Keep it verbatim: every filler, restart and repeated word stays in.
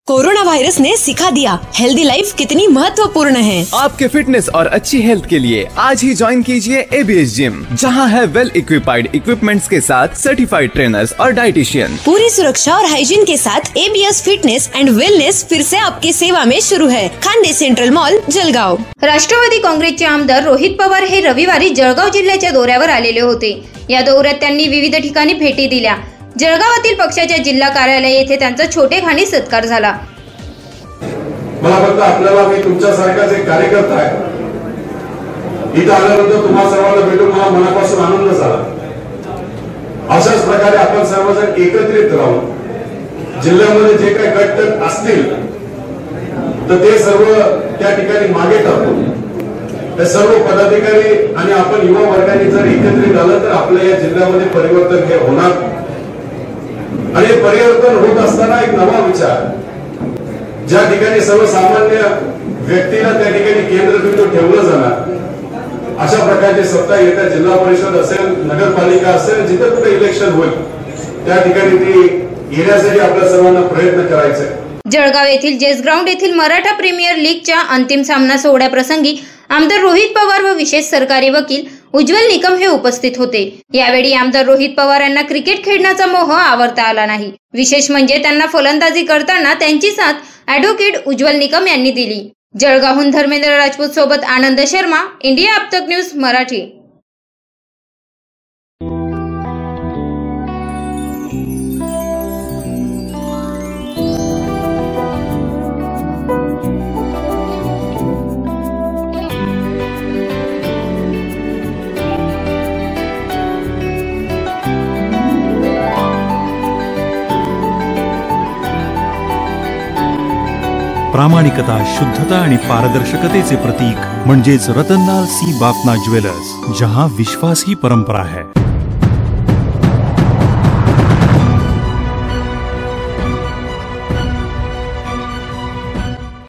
Corona virus ने सिखा दिया healthy life कितनी महत्वपूर्ण है। आपके फिटनेस और अच्छी हेल्थ के लिए आज ही ज्वाइन कीजिए एबीएस जिम, जहां है वेल इक्विपाइड इक्विपमेंट्स के साथ सर्टिफाइड ट्रेनर्स और डाइटिशियन। पूरी सुरक्षा और हाइजीन के साथ एबीएस फिटनेस एंड वेलनेस फिर से आपकी सेवा में शुरू है। Khande central mall, Jalgaon. राष्ट्रवादी काँग्रेसचे आमदार रोहित पवार हे रविवारी जळगाव जिल्ह्याच्या दौऱ्यावर आलेले होते। या दौऱ्यात त्यांनी विविध ठिकाणी भेटी दिल्या। जळगावातील पक्षाच्या जिल्हा कार्यालय येथे त्यांचा छोटेखानी सत्कार झाला। मला फक्त आपल्याला मी तुमच्यासारखाच एक कार्यकर्ता आहे, इथं आल्यानंतर तुम्हा सर्वांना भेटून मला मनापासून आनंद झाला। अशाच प्रकारे आपण सर्वजण एकत्रित राहून जिल्ह्यामध्ये जे काही गट असतील तर ते सर्व त्या ठिकाणी मागे टाकून ते सर्व पदाधिकारी आणि आपण युवा वर्गाने जर एकत्रित आलं तर आपल्या या जिल्ह्यामध्ये परिवर्तन हे होणार। आणि परिवर्तन होत असताना एक नवा विचार, ज्या ठिकाणी सर्वसामान्य व्यक्तीला त्या ठिकाणी केंद्रबिंदू ठेवलं जाणार, अशा प्रकारची सत्ता येत्या जिल्हा परिषद असेल, नगरपालिका असेल, जिथे कुठे इलेक्शन होईल त्या ठिकाणी ती येण्यासाठी आपल्या सर्वांना प्रयत्न करायचे। जळगाव येथील जेस ग्राउंड येथील मराठा प्रीमियर लीगच्या अंतिम सामना सोहळ्याप्रसंगी आमदार रोहित पवार व विशेष सरकारी वकील उज्ज्वल निकम हे उपस्थित होते। यावेळी आमदार रोहित पवार यांना क्रिकेट खेळण्याचा मोह आवरता आला नाही। विशेष म्हणजे त्यांना फलंदाजी करताना त्यांची साथ ॲडव्होकेट उज्ज्वल निकम यांनी दिली। जळगावहून धर्मेंद्र राजपूत सोबत आनंद शर्मा, इंडिया अब तक न्यूज मराठी। प्रामाणिकता, शुद्धता आणि पारदर्शकतेचे प्रतीक म्हणजेच रतनलाल सी बाफना ज्वेलर्स, जहां विश्वास ही परंपरा है।